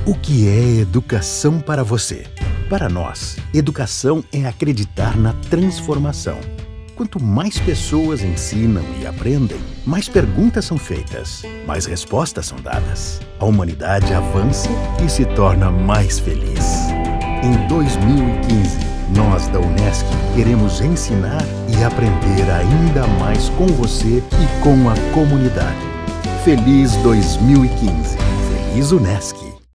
O que é educação para você? Para nós, educação é acreditar na transformação. Quanto mais pessoas ensinam e aprendem, mais perguntas são feitas, mais respostas são dadas. A humanidade avança e se torna mais feliz. Em 2015, nós da Unesc queremos ensinar e aprender ainda mais com você e com a comunidade. Feliz 2015. Feliz Unesc.